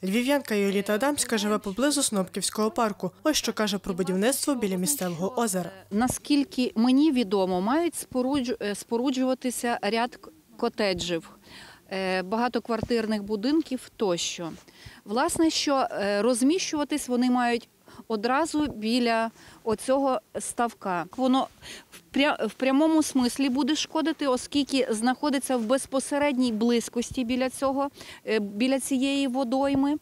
Львів'янка Йоліта Адамська живе поблизу Снопківського парку. Ось що каже про будівництво біля місцевого озера. Наскільки мені відомо, мають споруджуватися ряд котеджів, багатоквартирних будинків тощо. Власне, що розміщуватись вони мають одразу біля оцього ставка. Воно в прямому смислі буде шкодити, оскільки знаходиться в безпосередній близькості біля цієї водойми.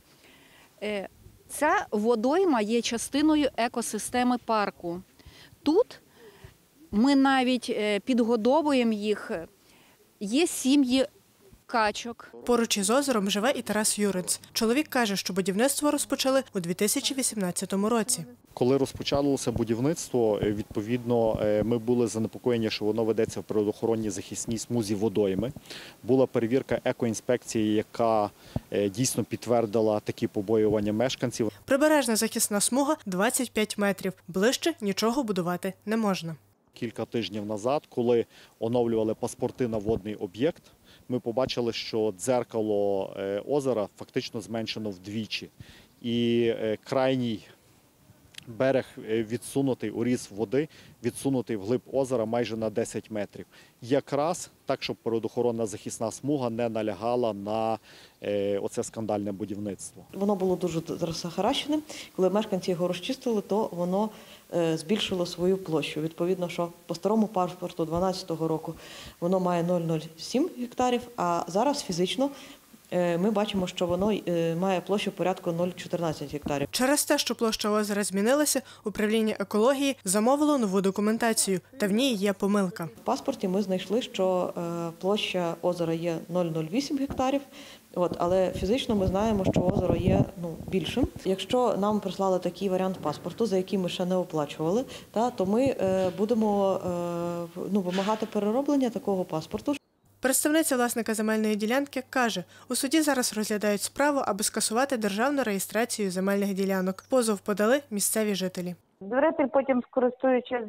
Ця водойма є частиною екосистеми парку. Тут ми навіть підгодовуємо їх, є сім'ї качок. Поруч із озером живе і Тарас Юринц. Чоловік каже, що будівництво розпочали у 2018 році. Коли розпочалося будівництво, відповідно, ми були занепокоєні, що воно ведеться в природоохоронній захисній смузі водойми. Була перевірка екоінспекції, яка дійсно підтвердила такі побоювання мешканців. Прибережна захисна смуга – 25 метрів. Ближче нічого будувати не можна. Кілька тижнів назад, коли оновлювали паспорти на водний об'єкт, ми побачили, що дзеркало озера фактично зменшено вдвічі. І крайній берег відсунутий, уріз води, відсунутий вглиб озера майже на 10 метрів. Якраз так, щоб природоохоронна захисна смуга не налягала на оце скандальне будівництво. Воно було дуже розсахаращене. Коли мешканці його розчистили, то воно збільшило свою площу. Відповідно, що по старому паспорту 2012 року воно має 0,07 гектарів, а зараз фізично ми бачимо, що воно має площу порядку 0,14 гектарів. Через те, що площа озера змінилася, управління екології замовило нову документацію, та в ній є помилка. В паспорті ми знайшли, що площа озера є 0,08 гектарів, але фізично ми знаємо, що озеро є більшим. Якщо нам прислали такий варіант паспорту, за який ми ще не оплачували, то ми будемо вимагати перероблення такого паспорту. Представниця власника земельної ділянки каже, у суді зараз розглядають справу, аби скасувати державну реєстрацію земельних ділянок. Позов подали місцеві жителі. Довіритель потім, скористуючись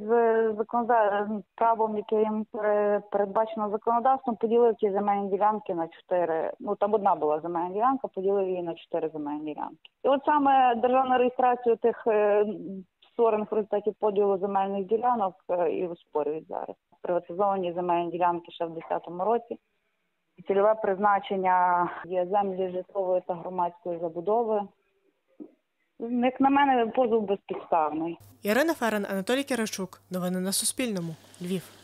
правом, яке їм передбачено законодавством, поділив ті земельні ділянки на 4. Там одна була земельна ділянка, поділив її на 4 земельні ділянки. І от саме державну реєстрацію тих створених в результаті поділу земельних ділянок і оспорюють зараз. Приватизовані земельні ділянки ще в 2010 році. Цільове призначення є землі житлової та громадської забудови. Як на мене, позов безпідставний. Ірина Ферен, Анатолій Киричук. Новини на Суспільному. Львів.